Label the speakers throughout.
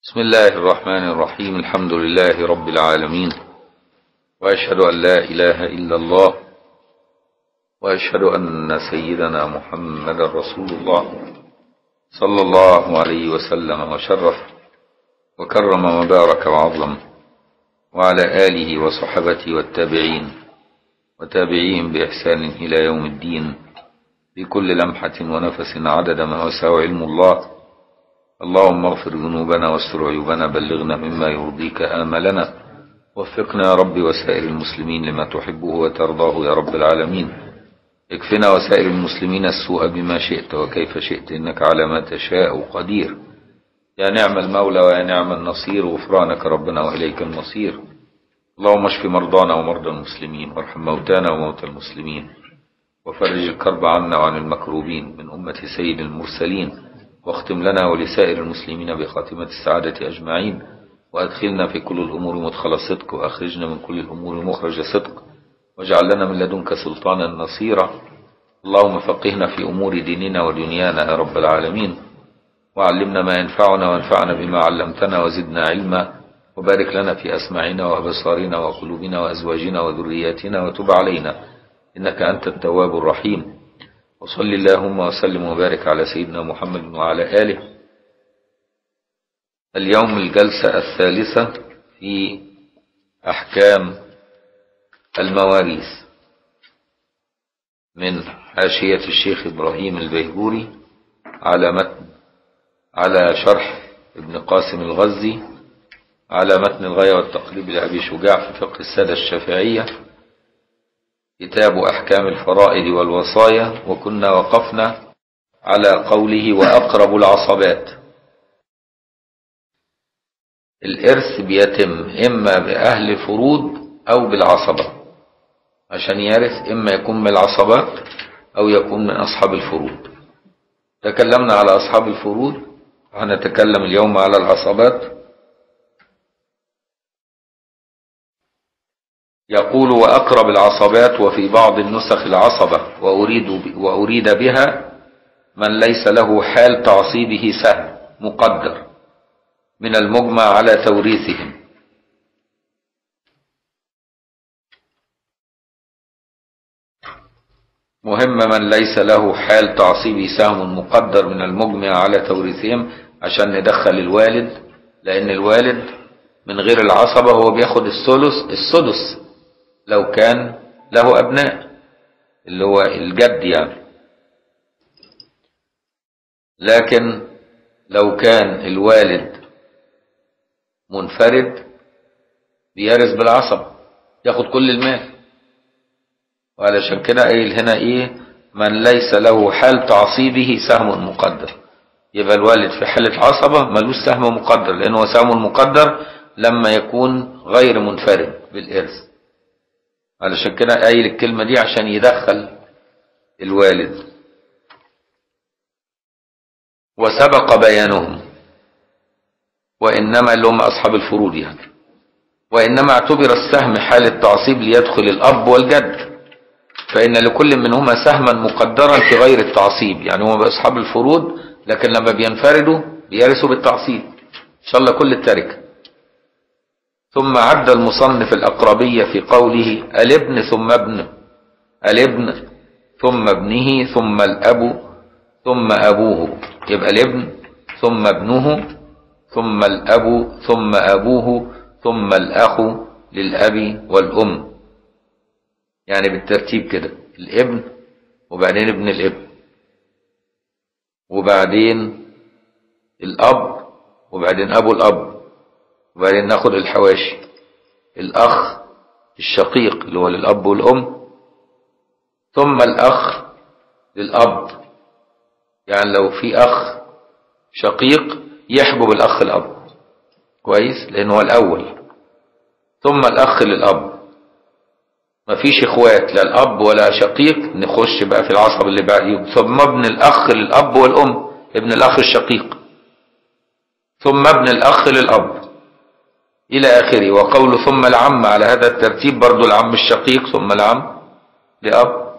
Speaker 1: بسم الله الرحمن الرحيم. الحمد لله رب العالمين، وأشهد أن لا إله إلا الله، وأشهد أن سيدنا محمد رسول الله صلى الله عليه وسلم وشرف وكرم وبارك وعظم، وعلى آله وصحبته والتابعين وتابعيهم بإحسان إلى يوم الدين، بكل لمحة ونفس عدد ما وسع علم الله. اللهم اغفر ذنوبنا واستر عيوبنا، بلغنا مما يرضيك آملنا، وفقنا يا رب وسائر المسلمين لما تحبه وترضاه يا رب العالمين. اكفنا وسائر المسلمين السوء بما شئت وكيف شئت، إنك على ما تشاء قدير. يا نعم المولى ويا نعم النصير، غفرانك ربنا وإليك المصير. اللهم اشف مرضانا ومرضى المسلمين، وارحم موتانا وموتى المسلمين، وفرج الكرب عنا وعن المكروبين من أمة سيد المرسلين، واختم لنا ولسائر المسلمين بخاتمة السعادة أجمعين، وأدخلنا في كل الأمور مدخل صدق، وأخرجنا من كل الأمور مخرج صدق، واجعل لنا من لدنك سلطانا نصيرا. اللهم فقهنا في أمور ديننا ودنيانا يا رب العالمين، وعلمنا ما ينفعنا وانفعنا بما علمتنا وزدنا علما، وبارك لنا في أسماعنا وأبصارنا وقلوبنا وأزواجنا وذرياتنا، وتب علينا إنك أنت التواب الرحيم. وصل اللهم وسلم وبارك على سيدنا محمد وعلى آله. اليوم الجلسة الثالثة في أحكام المواريث من حاشية الشيخ إبراهيم البيهوري على شرح ابن قاسم الغزي على متن الغاية والتقريب لأبي شجاع في فقه السادة الشافعية، كتاب أحكام الفرائض والوصايا. وكنا وقفنا على قوله وأقرب العصبات. الإرث بيتم إما بأهل فروض أو بالعصبة، عشان يرث إما يكون من العصبات أو يكون من أصحاب الفروض. تكلمنا على أصحاب الفروض، هنتكلم اليوم على العصبات. يقول وأقرب العصبات، وفي بعض النسخ العصبة، وأريد بها من ليس له حال تعصيبه سهم مقدر من المجمع على توريثهم. مهم من ليس له حال تعصيبه سهم مقدر من المجمع على توريثهم، عشان ندخل الوالد، لأن الوالد من غير العصبة هو بياخد السدس لو كان له أبناء، اللي هو الجد يعني. لكن لو كان الوالد منفرد بيرث بالعصبة، ياخد كل المال. وعلشان كده قايل هنا ايه؟ من ليس له حال تعصيبه سهم مقدر. يبقى الوالد في حالة عصبة ملوش سهم مقدر، لأنه سهم مقدر لما يكون غير منفرد بالإرث. علشان كده قايل الكلمة دي عشان يدخل الوالد. وسبق بيانهم، وإنما اللي هم أصحاب الفروض يعني، وإنما اعتبر السهم حال التعصيب ليدخل الأب والجد، فإن لكل منهما سهما مقدرا في غير التعصيب. يعني هم أصحاب الفروض، لكن لما بينفردوا بيرثوا بالتعصيب إن شاء الله كل التركة. ثم عد المصنف الأقربية في قوله الابن ثم ابن، الابن ثم ابنه ثم الأب ثم أبوه. يبقى الابن ثم ابنه ثم الأب ثم أبوه ثم الأخ للأب والأم، يعني بالترتيب كده: الابن وبعدين ابن الابن وبعدين الأب وبعدين أبو الأب، وبعدين ناخد الحواشي: الأخ الشقيق اللي هو للأب والأم، ثم الأخ للأب. يعني لو في أخ شقيق يحجب الأخ الأب كويس، لأنه هو الأول. ثم الأخ للأب. مفيش إخوات لا الأب ولا شقيق، نخش بقى في العصب اللي بعد. ثم ابن الأخ للأب والأم، ابن الأخ الشقيق. ثم ابن الأخ للأب إلى آخره. وقول ثم العم على هذا الترتيب برضو: العم الشقيق ثم العم لأب.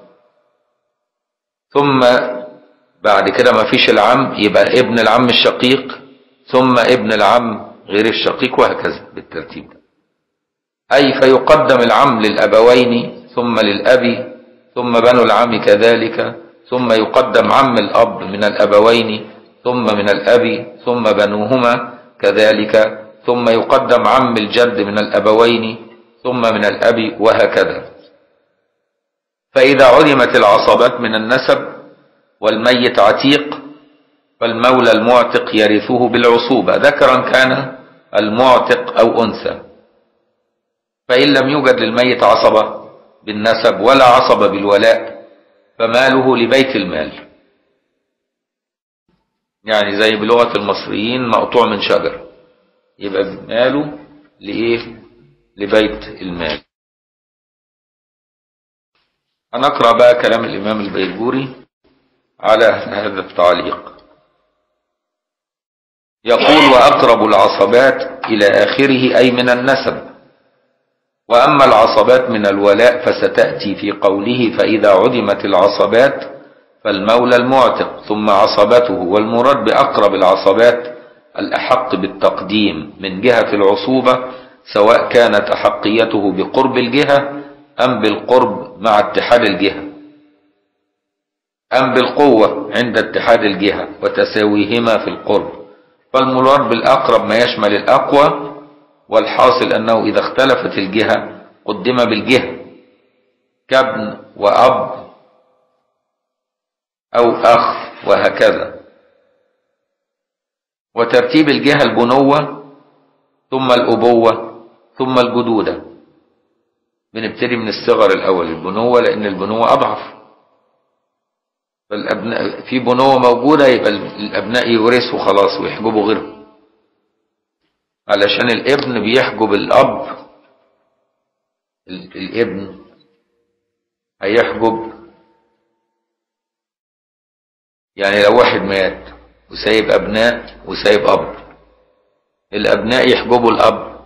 Speaker 1: ثم بعد كده ما فيش العم، يبقى ابن العم الشقيق ثم ابن العم غير الشقيق، وهكذا بالترتيب ده. أي فيقدم العم للأبوين ثم للأب ثم بنو العم كذلك، ثم يقدم عم الأب من الأبوين ثم من الأب ثم بنوهما كذلك، ثم يقدم عم الجد من الأبوين ثم من الأب، وهكذا. فإذا علمت العصبات من النسب والميت عتيق فالمولى المعتق يرثه بالعصوبة ذكرا كان المعتق أو أنثى. فإن لم يوجد للميت عصبة بالنسب ولا عصبة بالولاء فماله لبيت المال، يعني زي بلغة المصريين مقطوع من شجر، يبقى ماله لإيه؟ لبيت المال. هنقرأ بقى كلام الإمام البيجوري على هذا التعليق. يقول: وأقرب العصبات إلى آخره أي من النسب. وأما العصبات من الولاء فستأتي في قوله: فإذا عدمت العصبات فالمولى المعتق ثم عصبته، والمراد بأقرب العصبات الأحق بالتقديم من جهة العصوبة، سواء كانت أحقيته بقرب الجهة أم بالقرب مع اتحاد الجهة، أم بالقوة عند اتحاد الجهة وتساويهما في القرب. فالمراد بالأقرب ما يشمل الأقوى، والحاصل أنه إذا اختلفت الجهة قدم بالجهة كابن وأب أو أخ وهكذا. وترتيب الجهة البنوة ثم الأبوة ثم الجدودة. بنبتدي من الصغر الأول البنوة، لأن البنوة أضعف. فالأبناء في بنوة موجودة يبقى الأبناء يورثوا خلاص ويحجبوا غيرهم، علشان الابن بيحجب الأب. الابن هيحجب، يعني لو واحد مات وسايب أبناء وسايب أب، الأبناء يحجبوا الأب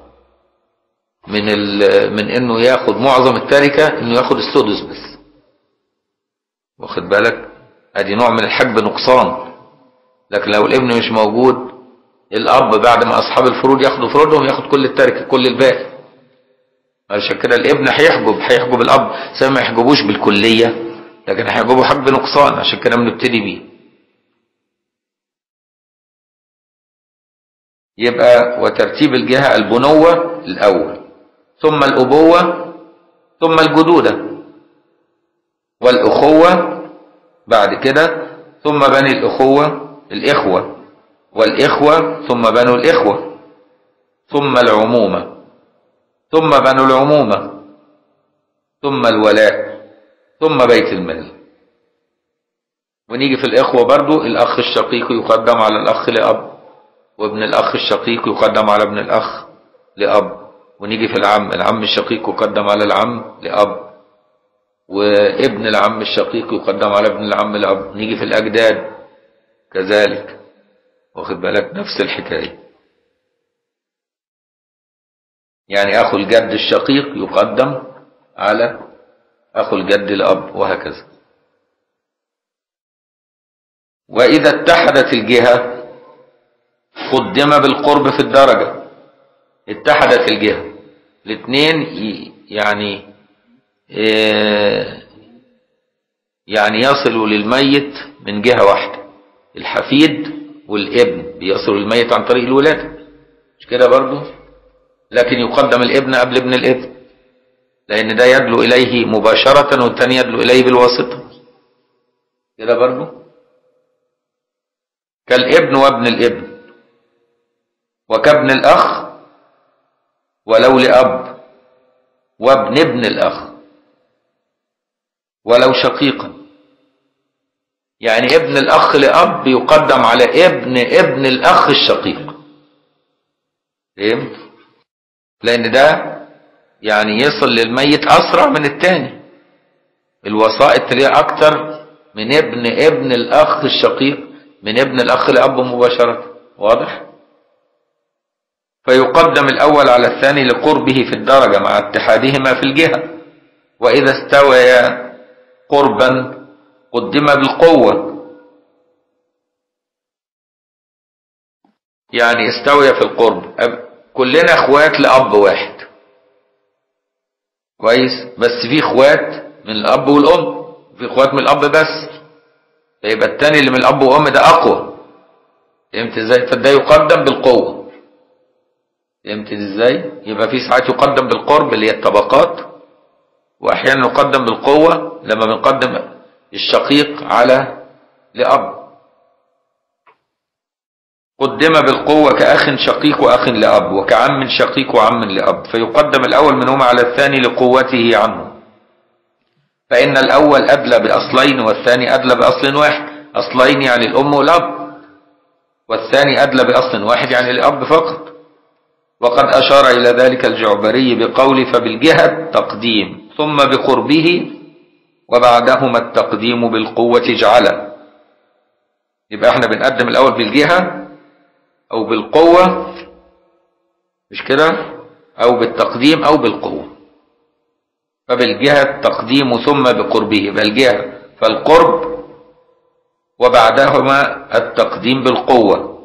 Speaker 1: من إنه ياخد معظم التركة، إنه ياخد السدس بس. واخد بالك؟ ادي نوع من الحجب نقصان. لكن لو الابن مش موجود، الأب بعد ما أصحاب الفروض ياخدوا فروضهم ياخد كل التركة، كل الباقي. علشان كده الابن هيحجب الأب، زي ما يحجبوش بالكلية، لكن هيحجبوا حجب نقصان. عشان كده بنبتدي بيه. يبقى وترتيب الجهة البنوة الأول، ثم الأبوة، ثم الجدودة، والأخوة بعد كده، ثم بني الإخوة، والإخوة ثم بنو الإخوة، ثم العمومة، ثم بنو العمومة، ثم الولاء، ثم بيت المال. ونيجي في الإخوة برضو: الأخ الشقيق يقدم على الأخ لأب، وابن الأخ الشقيق يقدم على ابن الأخ لأب. ونيجي في العم الشقيق يقدم على العم لأب، وابن العم الشقيق يقدم على ابن العم لأب. نيجي في الأجداد كذلك، واخد بالك؟ نفس الحكاية، يعني أخو الجد الشقيق يقدم على أخو الجد الأب، وهكذا. وإذا اتحدت الجهة قدم بالقرب في الدرجة. اتحدت الجهة الاثنين، يعني يصلوا للميت من جهة واحدة. الحفيد والابن بيصلوا للميت عن طريق الولادة، مش كده برضو؟ لكن يقدم الابن قبل ابن الابن، لأن ده يدلو إليه مباشرة والثاني يدلو إليه بالواسطة، كده برضو. كالابن وابن الابن، وكابن الأخ ولو لأب، وابن ابن الأخ ولو شقيقا. يعني ابن الأخ لأب يقدم على ابن الأخ الشقيق. فهمت؟ لأن ده يعني يصل للميت أسرع من التاني، الوسائط ليه أكتر من ابن الأخ الشقيق من ابن الأخ لأب مباشرة. واضح؟ فيقدم الأول على الثاني لقربه في الدرجة مع اتحادهما في الجهة. وإذا استويا قربا قدم بالقوة. يعني استوي في القرب، كلنا اخوات لأب واحد كويس، بس في اخوات من الأب والأم، في اخوات من الأب بس، فيبقى التاني اللي من الأب والأم ده أقوى. فهمت ازاي؟ فده يقدم بالقوة. فهمت ازاي؟ يبقى في ساعات يقدم بالقرب اللي هي الطبقات، واحيانا يقدم بالقوة لما بنقدم الشقيق على لأب. قدم بالقوة كأخ شقيق وأخ لأب، وكعم شقيق وعم لأب، فيقدم الأول منهما على الثاني لقوته عنه، فإن الأول أدلى بأصلين والثاني أدلى بأصل واحد. أصلين يعني الأم والأب، والثاني أدلى بأصل واحد يعني الأب فقط. وقد أشار إلى ذلك الجعبري بقول فبالجهة تقديم ثم بقربه وبعدهما التقديم بالقوة جعله. يبقى احنا بنقدم الأول بالجهة أو بالقوة، مش كده؟ أو بالتقديم أو بالقوة. فبالجهة التقديم ثم بقربه، يبقى الجهة فالقرب وبعدهما التقديم بالقوة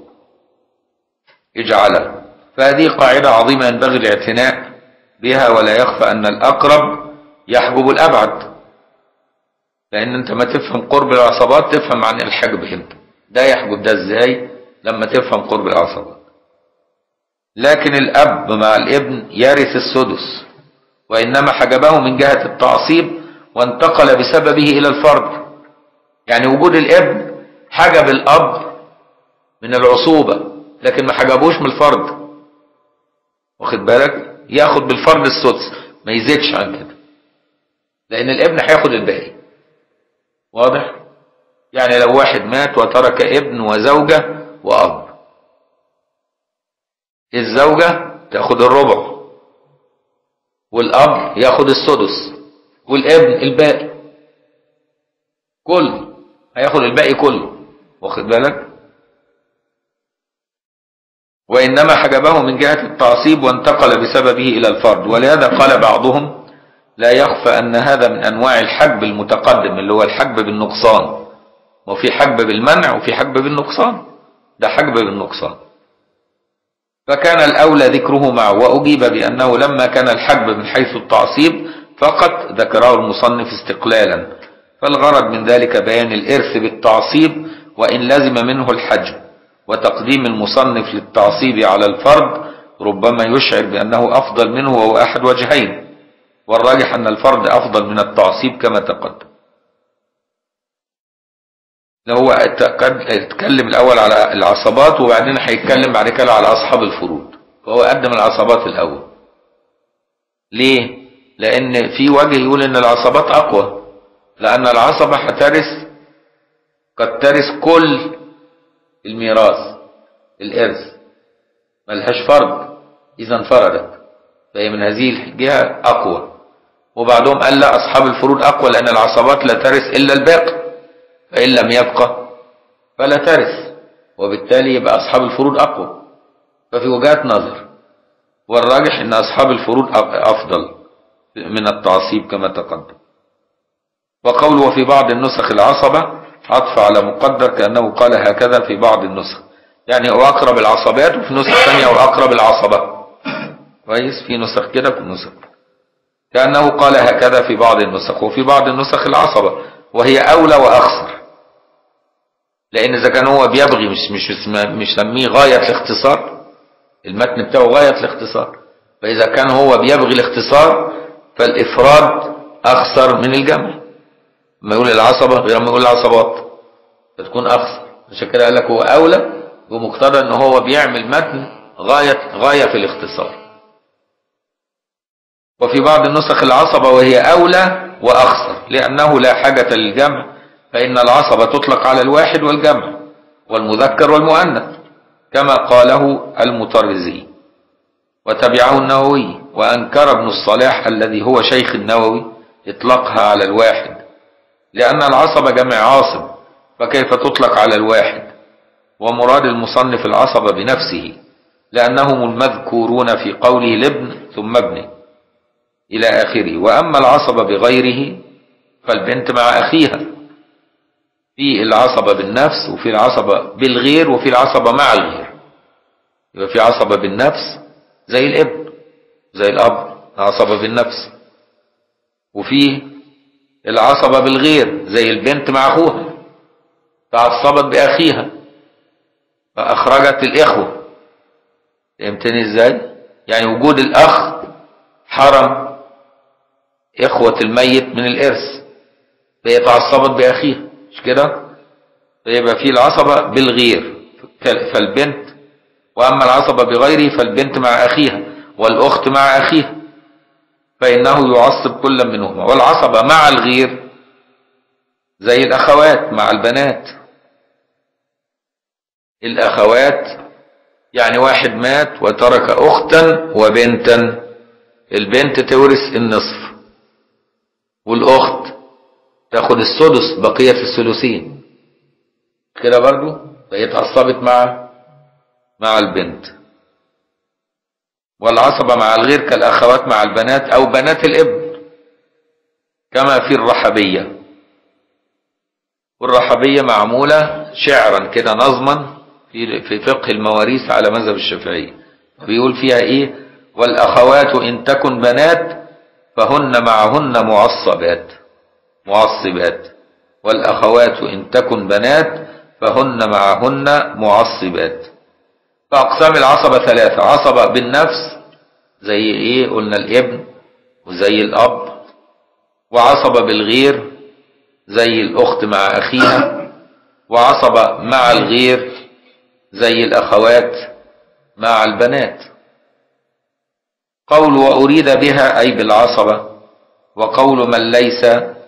Speaker 1: اجعله. فهذه قاعدة عظيمة ينبغي الاعتناء بها، ولا يخفى أن الأقرب يحجب الأبعد، لأن أنت ما تفهم قرب العصبات تفهم عن الحجب هنا، ده يحجب ده ازاي لما تفهم قرب العصبات. لكن الأب مع الابن يرث السدس، وإنما حجبه من جهة التعصيب وانتقل بسببه إلى الفرد. يعني وجود الابن حجب الأب من العصوبة، لكن ما حجبوش من الفرد. واخد بالك؟ ياخد بالفرد السدس، ما يزيدش عن كده، لأن الابن هياخد الباقي. واضح؟ يعني لو واحد مات وترك ابن وزوجة وأب، الزوجة تاخد الربع، والأب ياخد السدس، والابن الباقي كله، هياخد الباقي كله. واخد بالك؟ وإنما حجبه من جهة التعصيب وانتقل بسببه إلى الفرد. ولهذا قال بعضهم لا يخفى أن هذا من أنواع الحجب المتقدم، اللي هو الحجب بالنقصان. وفي حجب بالمنع وفي حجب بالنقصان، ده حجب بالنقصان. فكان الأولى ذكره معه، وأجيب بأنه لما كان الحجب من حيث التعصيب فقط ذكره المصنف استقلالا، فالغرض من ذلك بيان الإرث بالتعصيب وإن لزم منه الحجب. وتقديم المصنف للتعصيب على الفرد ربما يشعر بأنه أفضل منه، وهو أحد وجهين، والراجح أن الفرد أفضل من التعصيب كما تقدم. هو اتكلم الأول على العصبات وبعدين هيتكلم بعد كده على أصحاب الفروض، فهو قدم العصبات الأول. ليه؟ لأن في وجه يقول إن العصبات أقوى، لأن العصبة هترث، قد ترث كل الميراث، الإرث ملهاش فرد، إذا انفردت، فهي من هذه الجهة أقوى. وبعدهم قال لا، أصحاب الفروض أقوى، لأن العصبات لا ترث إلا الباقي، فإن لم يبقى فلا ترث، وبالتالي يبقى أصحاب الفروض أقوى. ففي وجهات نظر، والراجح أن أصحاب الفروض أفضل من التعصيب كما تقدم. وقوله وفي بعض النسخ العصبة عطف على مقدر، كأنه قال هكذا في بعض النسخ، يعني هو أقرب العصبات، وفي نسخ ثانية هو أقرب العصبة. كويس؟ في نسخ كده وفي نسخ كأنه قال هكذا في بعض النسخ، وفي بعض النسخ العصبة، وهي أولى وأخصر. لأن إذا كان هو بيبغي مش سميه غاية الاختصار، المتن بتاعه غاية الاختصار، فإذا كان هو بيبغي الاختصار فالإفراد أخسر من الجمع. ما يقول العصبة غير ما يقول العصبات فتكون أخسر. عشان كده قال لك هو أولى بمقتضى أنه هو بيعمل متن غاية في الاختصار. وفي بعض النسخ العصبة وهي أولى وأخسر، لأنه لا حاجة للجمع، فإن العصبة تطلق على الواحد والجمع والمذكر والمؤنث كما قاله المطرزي وتبعه النووي. وأنكر ابن الصلاح الذي هو شيخ النووي إطلاقها على الواحد، لأن العصبة جمع عاصب، فكيف تطلق على الواحد؟ ومراد المصنف العصبة بنفسه، لأنهم المذكورون في قوله الابن ثم ابنه إلى آخره. وأما العصبة بغيره فالبنت مع أخيها، في العصبة بالنفس وفي العصبة بالغير وفي العصبة مع الغير. يبقى في عصبة بالنفس زي الابن، زي الأب عصبة بالنفس، وفي العصبة بالغير زي البنت مع أخوها، تعصبت بأخيها فأخرجت الإخوة. فهمتني إزاي؟ يعني وجود الأخ حرم إخوة الميت من الإرث، فهي تعصبت بأخيها، مش كده؟ فيبقى في العصبة بالغير فالبنت، وأما العصبة بغيره فالبنت مع أخيها والأخت مع أخيها، فإنه يعصب كل منهما. والعصبة مع الغير زي الأخوات مع البنات. الأخوات يعني واحد مات وترك أختا وبنتا، البنت تورث النصف والأخت تاخد السدس بقية الثلثين كده برضو، فهي اتعصبت مع البنت. والعصبة مع الغير كالأخوات مع البنات أو بنات الابن، كما في الرحبية. والرحبية معمولة شعرا كده نظما في فقه المواريث على مذهب الشافعي، بيقول فيها ايه: والأخوات إن تكن بنات فهن معهن معصبات، والأخوات إن تكن بنات فهن معهن معصبات. فأقسام العصبة ثلاثة: عصبة بالنفس زي ايه؟ قلنا الابن وزي الأب، وعصبة بالغير زي الأخت مع أخيها، وعصبة مع الغير زي الأخوات مع البنات. قول وأريد بها أي بالعصبة، وقول من ليس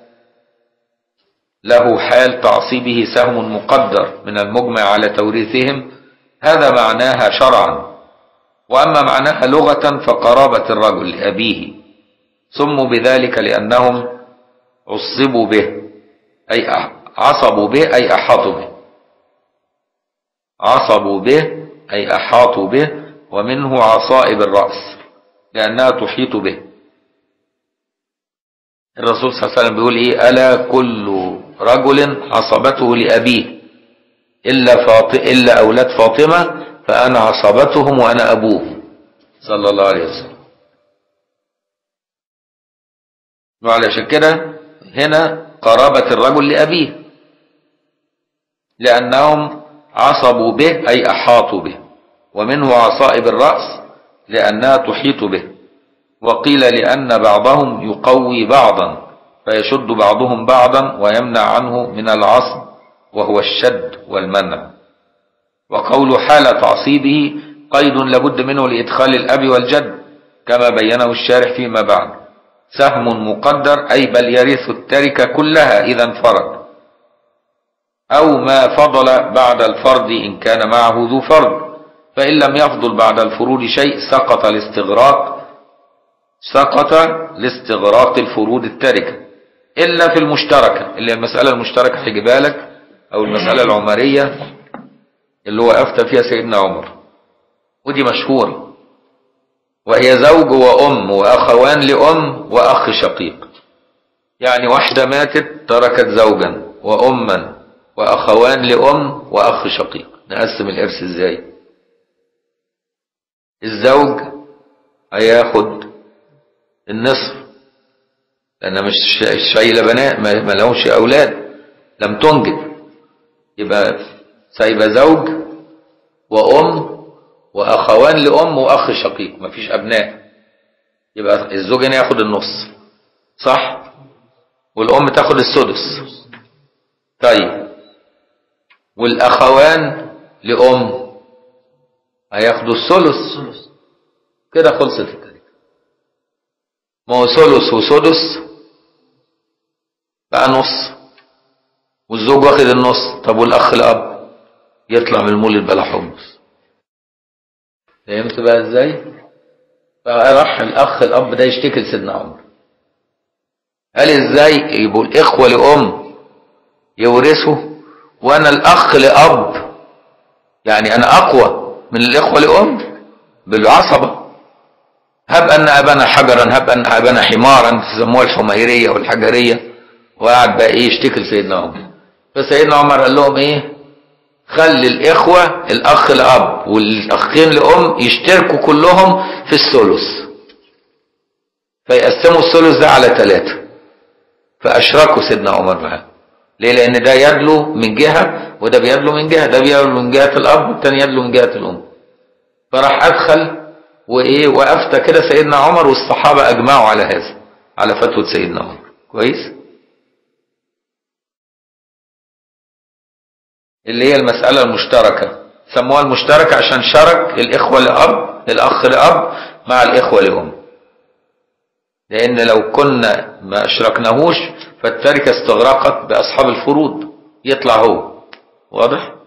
Speaker 1: له حال تعصيبه سهم مقدر من المجمع على توريثهم، هذا معناها شرعا. وأما معناها لغة فقرابة الرجل لأبيه، سموا بذلك لأنهم عصبوا به أي عصبوا به أي أحاطوا به، عصبوا به أي أحاطوا به، ومنه عصائب الرأس لأنها تحيط به. الرسول صلى الله عليه وسلم بيقول إيه: ألا كل رجل عصبته لأبيه إلا أولاد فاطمة فأنا عصبتهم وأنا أبوه، صلى الله عليه وسلم. وعلشان كده هنا قرابة الرجل لأبيه لأنهم عصبوا به أي أحاطوا به، ومنه عصائب الرأس لأنها تحيط به. وقيل لأن بعضهم يقوي بعضا فيشد بعضهم بعضا ويمنع عنه من العصب وهو الشد والمنع. وقول حال تعصيبه قيد لابد منه لإدخال الأب والجد كما بينه الشارح فيما بعد: سهم مقدر أي بل يرث التركة كلها إذا انفرد، أو ما فضل بعد الفرد إن كان معه ذو فرد، فإن لم يفضل بعد الفروض شيء سقط لاستغراق الفروض التركة، إلا في المشتركة اللي هي المسألة المشتركة هجيبها لك، أو المسألة العمرية اللي هو أفتى فيها سيدنا عمر، ودي مشهورة، وهي زوج وأم وأخوان لأم وأخ شقيق. يعني واحدة ماتت تركت زوجا وأما وأخوان لأم وأخ شقيق. نقسم الإرث إزاي؟ الزوج هياخد النصف لأنها مش شايلة بنات، ما لهمش أولاد، لم تنجب، يبقى سايبة زوج وأم وأخوان لأم وأخ شقيق، مفيش أبناء، يبقى الزوج هنا ياخد النص، صح؟ والأم تاخد السدس. طيب والأخوان لأم هياخدوا الثلث، كده خلصت التركة. ما هو ثلث وسدس بقى نص، والزوج واخد النص. طب والأخ الأب يطلع من المولد بلا حمص. فهمت بقى ازاي؟ فراح الأخ الأب ده يشتكي لسيدنا عمر، قال ازاي يبقوا الإخوة لأم يورثوا وأنا الأخ لأب، يعني أنا أقوى من الإخوة لأم بالعصبة. هب أن أبانا حجرا، هب أن أبانا حمارا، سموها الحميرية والحجرية. وقعد بقى إيه يشتكي لسيدنا عمر. فسيدنا عمر قال لهم إيه: خلي الإخوة الأخ لأب والأخين لأم يشتركوا كلهم في الثلث، فيقسموا الثلث ده على 3، فأشركوا سيدنا عمر معاه. ليه؟ لأن ده يدلو من جهة وده بيدلو من جهة، ده بيدلو من جهة الأب والتاني يدلو من جهة الأم. فراح أدخل وأفتى كده سيدنا عمر، والصحابة أجمعوا على هذا، على فتوى سيدنا عمر. كويس؟ اللي هي المسألة المشتركة، سموها المشتركة عشان شرك الإخوة لأب، الأخ لأب مع الإخوة لأم. لأن لو كنا ما أشركناهوش فالتركة استغرقت بأصحاب الفروض، يطلع هو. واضح؟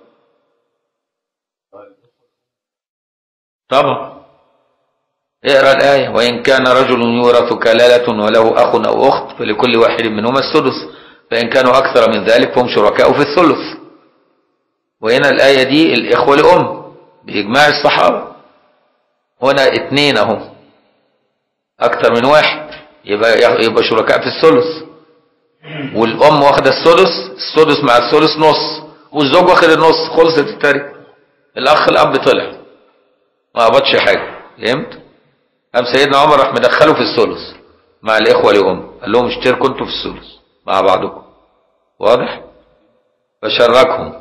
Speaker 1: طبعا. اقرأ الآية: وإن كان رجل يورث كلالة وله أخ أو أخت فلكل واحد منهما السدس، فإن كانوا أكثر من ذلك فهم شركاء في الثلث. وهنا الآية دي الإخوة لأم بإجماع الصحابة، هنا 2 أهم، أكثر من 1 يبقى شركاء في الثلث. والأم واخدة السدس مع الثلث نص، والزوج واخد النص، خلصت التركة. الأخ الأب طلع ما قبضش حاجة. فهمت؟ قام سيدنا عمر راح مدخله في الثلث مع الإخوة لأم، قال لهم اشتركوا انتوا في الثلث مع بعضكم. واضح؟ فشركهم.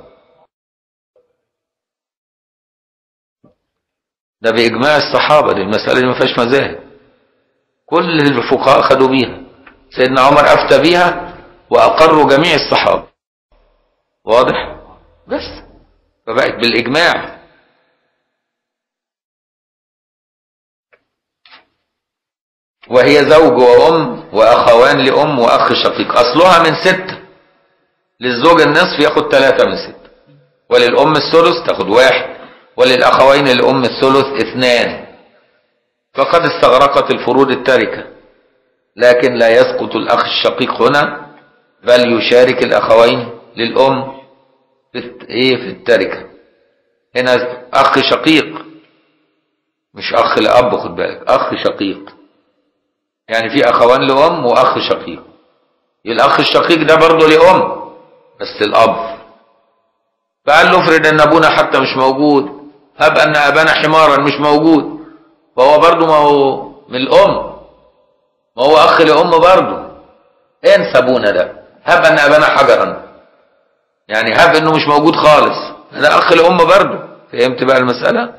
Speaker 1: ده بإجماع الصحابة، دي المسألة دي ما فيهاش مذاهب، كل الفقهاء خدوا بيها، سيدنا عمر أفتى بيها وأقروا جميع الصحابة. واضح؟ بس فبقت بالإجماع. وهي زوج وأم وأخوان لأم وأخ شقيق، أصلها من 6. للزوج النصف ياخد 3 من 6، وللأم الثلث تاخد 1، وللأخوين الأم الثلث 2. فقد استغرقت الفروض التركة، لكن لا يسقط الأخ الشقيق هنا، بل يشارك الأخوين للأم في التركة. هنا أخ شقيق مش أخ لأب، خد بالك، أخ شقيق يعني في أخوان لأم وأخ شقيق. الأخ الشقيق ده برضه لأم بس الأب. فقال له افرض أن أبونا حتى مش موجود، هب أن أبانا حمارا مش موجود، فهو برضه ما هو من الأم، ما هو أخ لأم برضه. انسى أبونا ده، هب أن أبانا حجرا، يعني هب أنه مش موجود خالص، ده أخ لأم برضه. فهمت بقى المسألة؟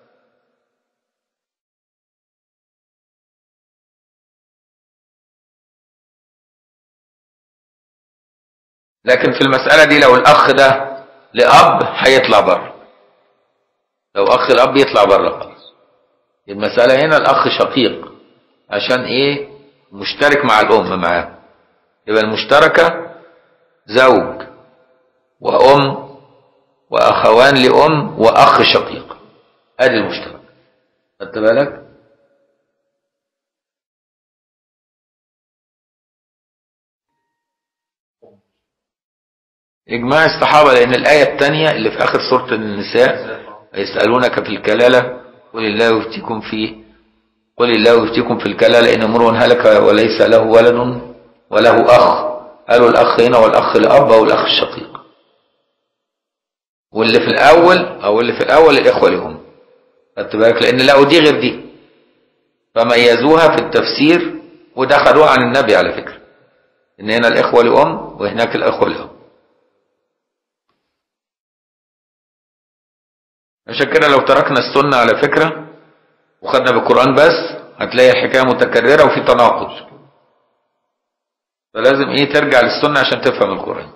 Speaker 1: لكن في المسألة دي لو الأخ ده لأب هيطلع بره، لو أخ الأب يطلع بره خلاص. المسألة هنا الأخ شقيق عشان إيه؟ مشترك مع الأم معاه، يبقى المشتركة زوج وأم وأخوان لأم وأخ شقيق، أدي المشترك. خدت بالك؟ إجماع الصحابة، لأن الآية الثانية اللي في آخر سورة النساء: يسألونك في الكلالة قل الله يفتيكم فيه، قل الله يفتيكم في الكلالة إن امرؤ هلك وليس له ولد وله أخ، قالوا الأخ هنا والأخ الأب أو الأخ الشقيق. واللي في الأول الإخوة لهم. خدت بالك؟ لأن لقوا دي غير دي فميزوها في التفسير، وده خدوها عن النبي على فكرة، إن هنا الإخوة لأم وهناك الإخوة لأب. عشان كده لو تركنا السنة على فكرة وخدنا بالقرآن بس هتلاقي الحكاية متكررة وفي تناقض، فلازم ايه ترجع للسنة عشان تفهم القرآن.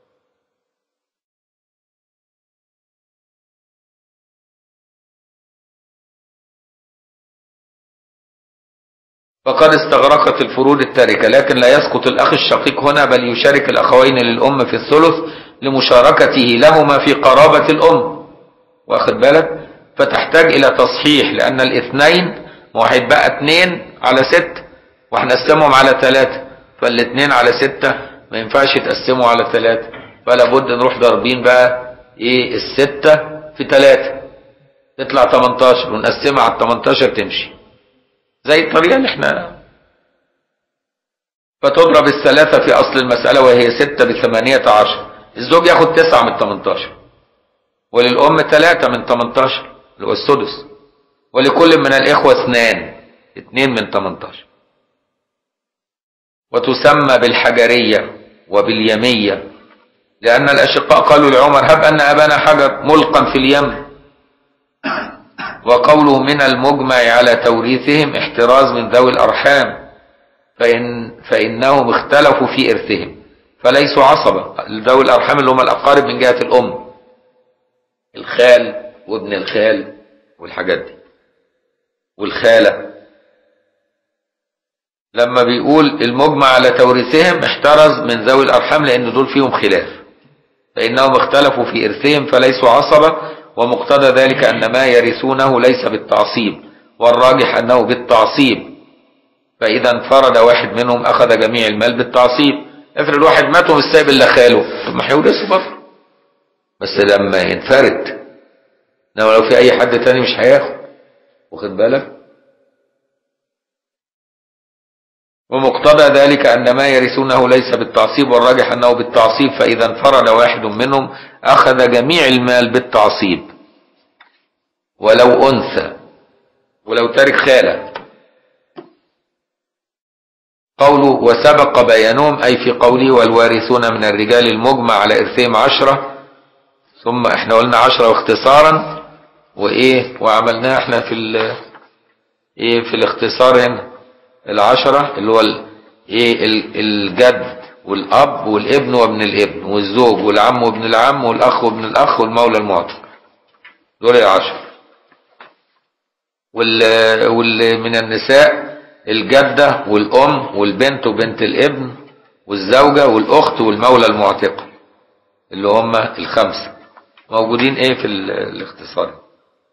Speaker 1: فقد استغرقت الفروض التاركة، لكن لا يسقط الأخ الشقيق هنا، بل يشارك الأخوين للأم في الثلث لمشاركته لهما في قرابة الأم. واخد بالك؟ فتحتاج إلى تصحيح، لأن الاثنين واحد بقى 2 على 6 وهنقسمهم على 3، فالاثنين على 6 ما ينفعش تقسموا على 3، فلا بد نروح ضاربين بقى ايه 6 في 3 تطلع 18 ونقسمها على 18 تمشي زي الطريقة اللي احنا. فتضرب 3 في أصل المسألة وهي 6 ب18، الزوج ياخد 9 من 18 وللأم 3 من 18 اللي هو السدس، ولكل من الإخوة 2 من 18. وتسمى بالحجرية وباليمية، لأن الأشقاء قالوا لعمر: هب أن أبانا حجر ملقا في اليم. وقوله من المجمع على توريثهم احتراز من ذوي الأرحام، فإنهم اختلفوا في إرثهم فليسوا عصبة. ذوي الأرحام اللي هم الأقارب من جهة الأم، الخال وابن الخال والحاجات دي والخالة. لما بيقول المجمع على توريثهم احترز من ذوي الأرحام لأن دول فيهم خلاف، فإنهم اختلفوا في إرثهم فليسوا عصبة، ومقتضى ذلك أن ما يرثونه ليس بالتعصيب، والراجح أنه بالتعصيب. فإذا انفرد واحد منهم أخذ جميع المال بالتعصيب. افرض واحد مات ومش سايب إلا خاله، طب ما هيورثه برضه، بس لما ينفرد. إنما لو في أي حد تاني مش هياخد، واخد بالك؟ ومقتضى ذلك أن ما يرثونه ليس بالتعصيب، والراجح أنه بالتعصيب. فإذا انفرد واحد منهم أخذ جميع المال بالتعصيب، ولو أنثى، ولو تارك خالة. قوله وسبق بيانهم أي في قوله والوارثون من الرجال المجمع على إرثهم 10، ثم احنا قلنا 10 واختصارا، وعملناها احنا في الاختصار هنا 10 اللي هو الجد والأب والابن وابن الابن والزوج والعم وابن العم والأخ وابن الأخ والمولى المعتق، دول 10. من النساء الجدة والأم والبنت وبنت الابن والزوجة والأخت والمولى المعتق، اللي هم 5 موجودين في الاختصار.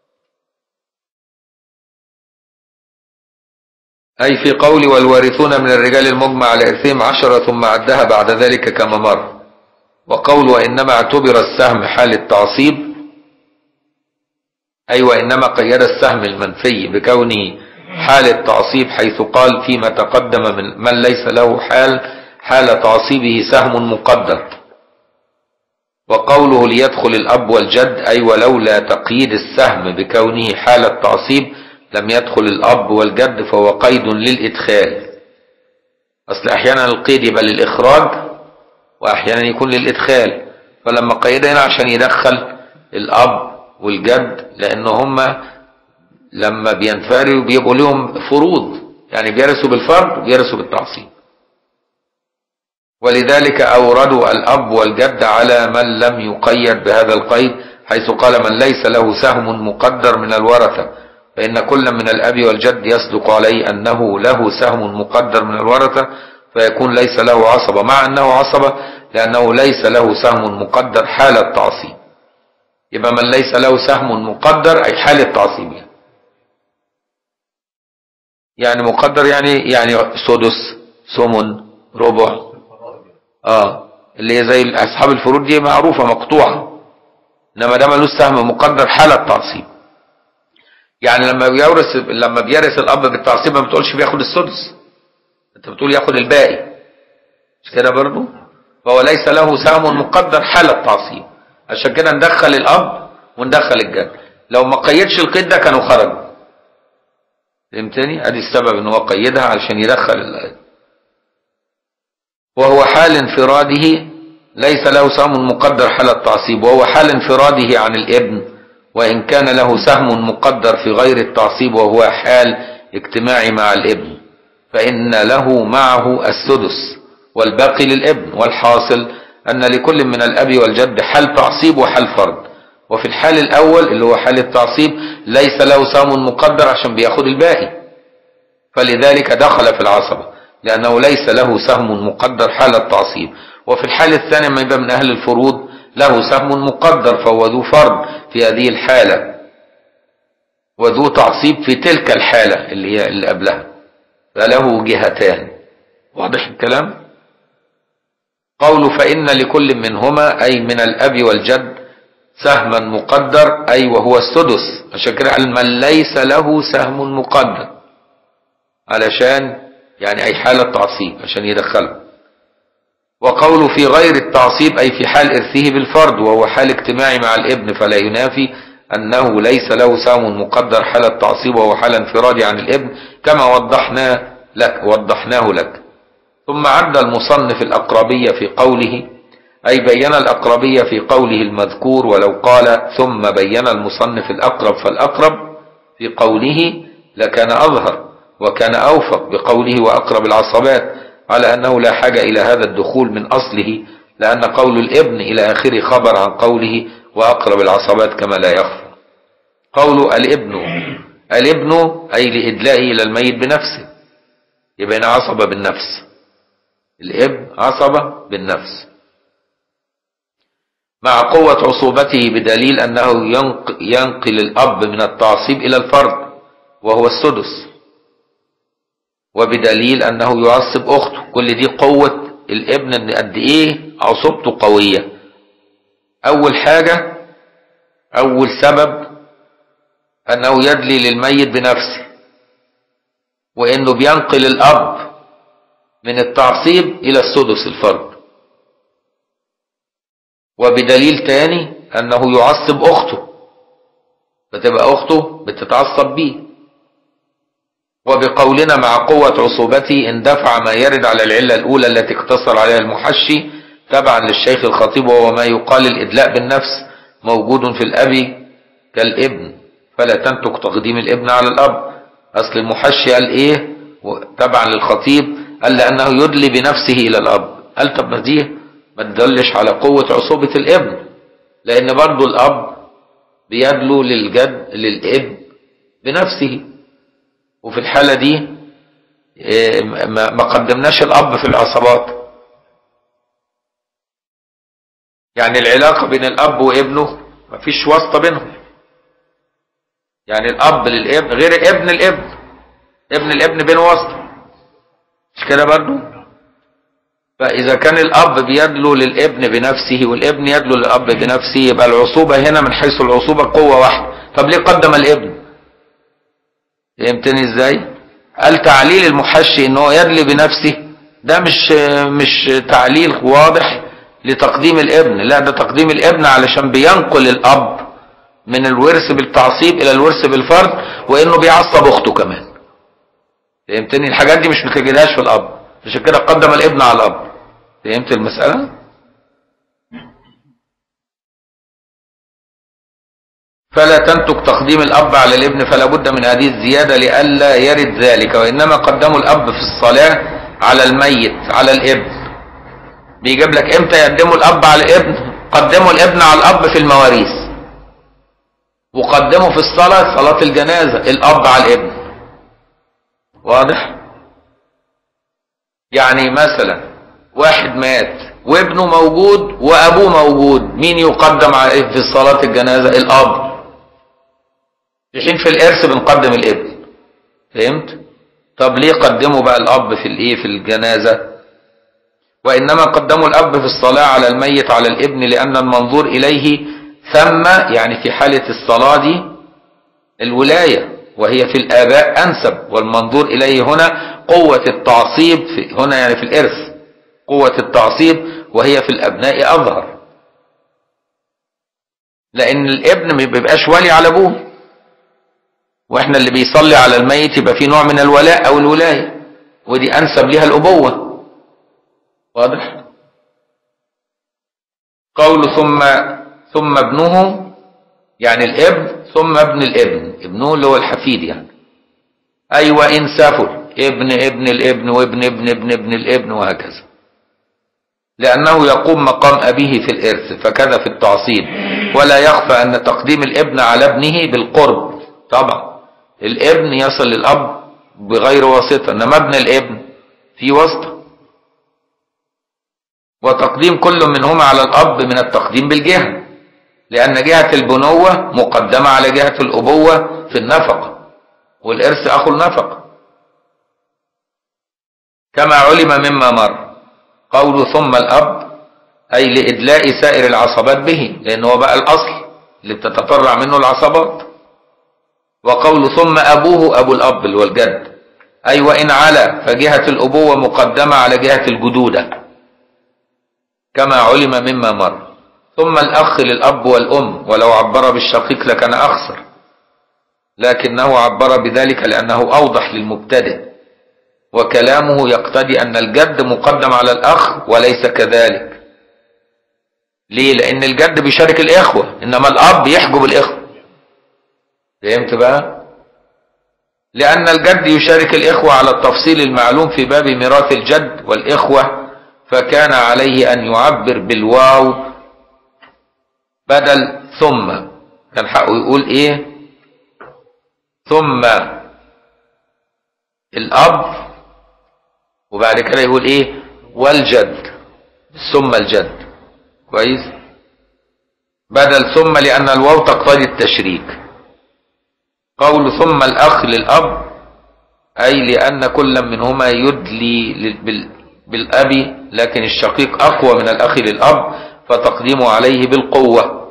Speaker 1: أي في قول والوارثون من الرجال المجمع على إرثهم 10 ثم عدها بعد ذلك كما مر. وقول وإنما اعتبر السهم حال التعصيب، أي وإنما قيد السهم المنفي بكونه حال التعصيب، حيث قال فيما تقدم من ليس له حال تعصيبه سهم مقدر. وقوله ليدخل الأب والجد، أي ولولا تقييد السهم بكونه حال التعصيب لم يدخل الأب والجد، فهو قيد للإدخال. أصل أحيانا القيد يبقى للإخراج وأحيانا يكون للإدخال، فلما قيدنا عشان يدخل الأب والجد، لأن هما لما بينفردوا بيبقوا لهم فروض، يعني بيرثوا بالفرض وبيرثوا بالتعصيب. ولذلك أوردوا الأب والجد على من لم يقيد بهذا القيد، حيث قال من ليس له سهم مقدر من الورثة، فإن كل من الأب والجد يصدق عليه أنه له سهم مقدر من الورثة، فيكون ليس له عصبة، مع أنه عصبة لأنه ليس له سهم مقدر حال التعصيب. يبقى من ليس له سهم مقدر أي حال التعصيب، يعني مقدر يعني سدس ثمن ربع، اللي هي زي أصحاب الفروض دي معروفة مقطوعة. إنما ده ملوش سهم مقدر حال التعصيب. يعني لما بيرث الأب بالتعصيب ما بتقولش بياخد السدس، أنت بتقول ياخد الباقي، مش كده برضو؟ فهو ليس له سهم مقدر حال التعصيب، عشان كده ندخل الأب وندخل الجد. لو ما قيدش القيد ده كانوا خرجوا. فهمتني؟ ادي السبب ان هو قيدها علشان يدخل وهو حال انفراده ليس له سهم مقدر حال التعصيب، وهو حال انفراده عن الابن وإن كان له سهم مقدر في غير التعصيب، وهو حال اجتماعي مع الابن، فإن له معه السدس والباقي للابن. والحاصل أن لكل من الأب والجد حال تعصيب وحال فرض. وفي الحال الأول اللي هو حال التعصيب ليس له سهم مقدر عشان بياخد الباقي، فلذلك دخل في العصبة لأنه ليس له سهم مقدر حال التعصيب. وفي الحال الثاني ما يبقى من أهل الفروض له سهم مقدر، فهو ذو فرض في هذه الحالة وذو تعصيب في تلك الحالة اللي هي اللي قبلها، فله جهتان. واضح الكلام؟ قوله فإن لكل منهما أي من الأب والجد سهما مقدر، أي وهو السدس، عشان كده قال من ليس له سهم مقدر، علشان يعني أي حالة تعصيب عشان يدخله. وقوله في غير التعصيب أي في حال إرثه بالفرد، وهو حال اجتماعي مع الابن، فلا ينافي أنه ليس له سهم مقدر حال التعصيب وهو حال انفرادي عن الابن كما وضحناه لك. ثم عد المصنف الأقربية في قوله، أي بين الأقربية في قوله المذكور، ولو قال ثم بين المصنف الأقرب فالأقرب في قوله لكان أظهر وكان أوفق بقوله وأقرب العصبات، على أنه لا حاجة إلى هذا الدخول من أصله، لأن قول الابن إلى آخره خبر عن قوله وأقرب العصبات كما لا يخفى. قول الابن أي لإدلائه إلى الميت بنفسه، يبقى هنا عصبة بالنفس، الابن عصبة بالنفس مع قوة عصوبته، بدليل أنه ينقل الأب من التعصيب إلى الفرد وهو السدس، وبدليل أنه يعصب أخته. كل دي قوة الابن، أن قد إيه عصوبته قوية. أول حاجة، أول سبب أنه يدلي للميت بنفسه، وأنه بينقل الأب من التعصيب إلى السدس الفرد. وبدليل تاني أنه يعصب أخته، فتبقى أخته بتتعصب بيه. وبقولنا مع قوة عصوبته اندفع ما يرد على العلة الأولى التي اقتصر عليها المحشي تبعا للشيخ الخطيب، وهو ما يقال الإدلاء بالنفس موجود في الأب كالابن، فلا تنتج تقديم الابن على الأب. أصل المحشي قال إيه تبعا للخطيب؟ قال لأنه يدلي بنفسه إلى الأب. قال طب ما دي ما تدلش على قوة عصوبة الابن، لأن برضو الأب بيدلو للابن بنفسه، وفي الحالة دي ما قدمناش الأب في العصبات. يعني العلاقة بين الأب وابنه ما فيش واسطة بينهم، يعني الأب للابن غير ابن الابن بين واسطة، مش كده برضو؟ فإذا كان الأب بيدلو للابن بنفسه والابن يدلو للأب بنفسه، يبقى العصوبة هنا من حيث العصوبة قوة واحدة. طب ليه قدم الابن؟ فهمتني ازاي؟ قال تعليل المحشي ان هو يدلي بنفسه، ده مش تعليل واضح لتقديم الابن، لا ده تقديم الابن علشان بينقل الأب من الورث بالتعصيب إلى الورث بالفرد، وإنه بيعصب أخته كمان. فهمتني؟ الحاجات دي مش بتجدهاش في الأب، عشان كده قدم الابن على الأب. فهمت المسألة؟ فلا تنتج تقديم الأب على الابن، فلا بد من هذه الزيادة لئلا يرد ذلك، وإنما قدموا الأب في الصلاة على الميت على الابن. بيجيب لك امتى يقدموا الأب على الابن؟ قدموا الابن على الأب في المواريث، وقدموا في الصلاة صلاة الجنازة الأب على الابن. واضح؟ يعني مثلا واحد مات وابنه موجود وأبوه موجود، مين يقدم في صلاة الجنازة؟ الأب. في حين في الإرث بنقدم الابن. فهمت؟ طب ليه قدموا بقى الأب في الجنازة؟ وإنما قدموا الأب في الصلاة على الميت على الابن، لأن المنظور إليه ثم، يعني في حالة الصلاة دي الولاية، وهي في الآباء أنسب، والمنظور إليه هنا قوة التعصيب هنا يعني في الإرث قوة التعصيب، وهي في الأبناء أظهر، لأن الابن ما بيبقاش ولي على أبوه، وإحنا اللي بيصلي على الميت يبقى فيه نوع من الولاء أو الولاية، ودي أنسب لها الأبوة. واضح؟ قول ثم ابنه، يعني الابن ثم ابن الابن، ابنه اللي هو الحفيد يعني. أي وإن سفل ابن الابن وابن ابن ابن ابن الابن وهكذا، لأنه يقوم مقام أبيه في الإرث، فكذا في التعصيب. ولا يخفى أن تقديم الابن على ابنه بالقرب، طبعا الابن يصل للأب بغير واسطة، إنما ابن الابن في واسطة. وتقديم كل منهما على الأب من التقديم بالجهة، لأن جهة البنوة مقدمة على جهة الأبوة في النفقة، والإرث أخو النفقة كما علم مما مر. قول ثم الأب أي لإدلاء سائر العصبات به، لأنه بقى الأصل اللي بتتفرع منه العصبات. وقول ثم أبوه أبو الأب اللي هو الجد، أي وإن علا فجهة الأبوة مقدمة على جهة الجدودة، كما علم مما مر. ثم الأخ للأب والأم، ولو عبر بالشقيق لكان أخسر، لكنه عبر بذلك لأنه أوضح للمبتدئ، وكلامه يقتضي أن الجد مقدم على الأخ وليس كذلك. ليه؟ لأن الجد بيشارك الإخوة، إنما الأب يحجب الإخوة. فهمت بقى؟ لأن الجد يشارك الإخوة على التفصيل المعلوم في باب ميراث الجد والإخوة، فكان عليه أن يعبر بالواو بدل ثم. كان حقه يقول إيه؟ ثم الأب، وبعد كده يقول إيه؟ والجد، ثم الجد. كويس؟ بدل ثم، لأن الواو تقتضي التشريك. قول ثم الأخ للأب أي لأن كل منهما يدلي بالأب، لكن الشقيق أقوى من الأخ للأب، فتقديمه عليه بالقوة.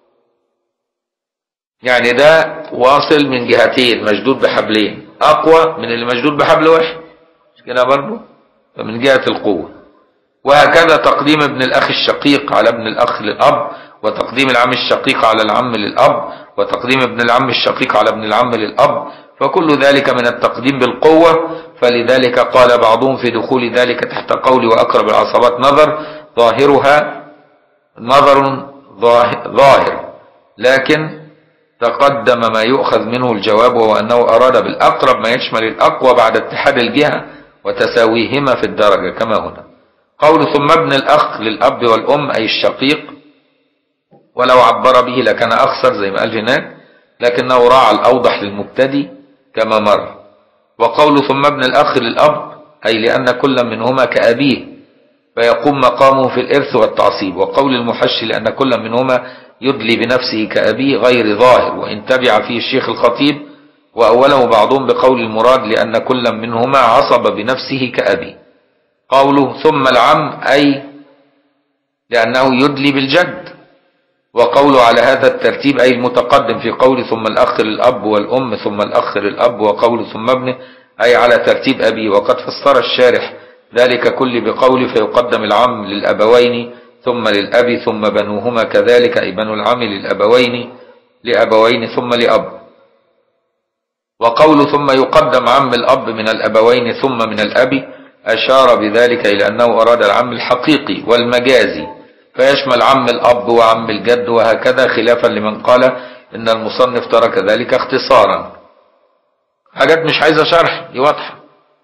Speaker 1: يعني ده واصل من جهتين، مشدود بحبلين، أقوى من اللي مشدود بحبل واحد، مش كده برضه؟ فمن جهة القوة. وهكذا تقديم ابن الأخ الشقيق على ابن الأخ للأب، وتقديم العم الشقيق على العم للأب، وتقديم ابن العم الشقيق على ابن العم للأب، فكل ذلك من التقديم بالقوة. فلذلك قال بعضهم في دخول ذلك تحت قول وأقرب العصبات نظر، ظاهرها نظر ظاهر، لكن تقدم ما يؤخذ منه الجواب، وهو أنه أراد بالأقرب ما يشمل الأقوى بعد اتحاد الجهة وتساويهما في الدرجة كما هنا. قول ثم ابن الأخ للأب والأم أي الشقيق، ولو عبر به لكان أخسر زي ما قال هناك، لكنه راعى الأوضح للمبتدي كما مر. وقول ثم ابن الأخ للأب أي لأن كل منهما كأبيه فيقوم مقامه في الإرث والتعصيب. وقول المحشي لأن كل منهما يدلي بنفسه كأبيه غير ظاهر، وإن تبع فيه الشيخ الخطيب، وأوله بعضهم بقول المراد لأن كل منهما عصب بنفسه كأبيه. قوله ثم العم أي لأنه يدلي بالجد. وقوله على هذا الترتيب أي المتقدم في قول ثم الأخ للأب والأم ثم الأخ للأب، وقول ثم ابنه أي على ترتيب أبي. وقد فسر الشارح ذلك كل بقوله فيقدم العم للأبوين ثم للأب ثم بنوهما كذلك، أي بنو العم لأبوين ثم لأب. وقول ثم يقدم عم الأب من الأبوين ثم من الأب أشار بذلك إلى أنه أراد العم الحقيقي والمجازي، فيشمل عم الأب وعم الجد وهكذا، خلافا لمن قال إن المصنف ترك ذلك اختصارا. حاجات مش عايزة شرح، دي واضحة.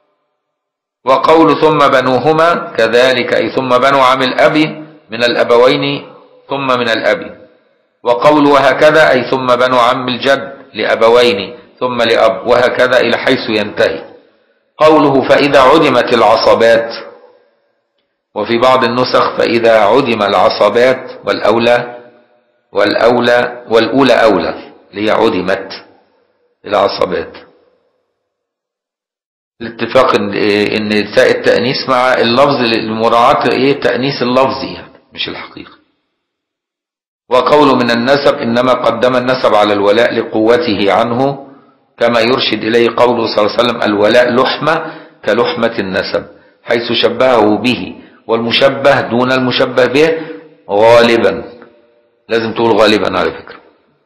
Speaker 1: وقول ثم بنوهما كذلك أي ثم بنو عم الأب من الأبوين ثم من الأب. وقول وهكذا أي ثم بنو عم الجد لأبوين ثم لأب، وهكذا إلى حيث ينتهي. قوله فإذا عدمت العصبات، وفي بعض النسخ فإذا عدم العصبات والأولى أولى، اللي هي عدمت العصبات. الاتفاق ان تاء التأنيث مع اللفظ لمراعاة التأنيث اللفظي يعني مش الحقيقي. وقوله من النسب إنما قدم النسب على الولاء لقوته عنه، كما يرشد إليه قوله صلى الله عليه وسلم الولاء لحمة كلحمة النسب، حيث شبهه به، والمشبه دون المشبه به غالبا. لازم تقول غالبا على فكرة،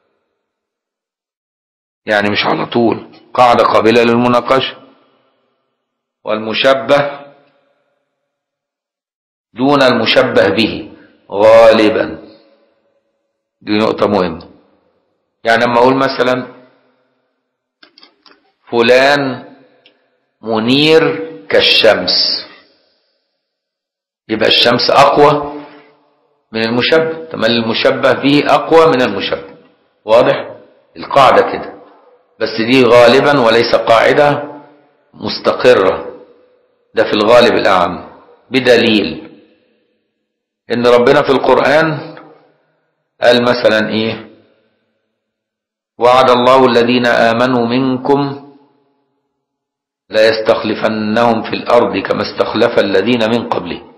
Speaker 1: يعني مش على طول، قاعدة قابلة للمناقشة. والمشبه دون المشبه به غالبا، دي نقطة مهمة. يعني لما أقول مثلا فلان منير كالشمس، يبقى الشمس أقوى من المشبه، طب المشبه به أقوى من المشبه. واضح القاعدة كده، بس دي غالبا وليس قاعدة مستقرة، ده في الغالب الأعم، بدليل إن ربنا في القرآن قال مثلا إيه؟ وعد الله الذين آمنوا منكم لا يستخلفنهم في الأرض كما استخلف الذين من قبلهم.